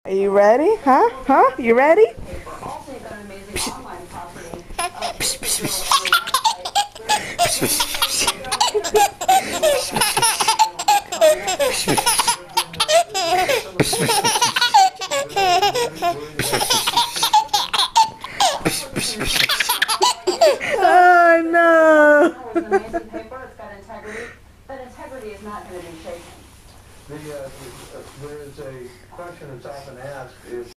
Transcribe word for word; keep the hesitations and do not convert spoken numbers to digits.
Are you ready? Huh? Huh? You ready? Oh no! But integrity is not going to be shaken. The, uh, there is a question that's often asked if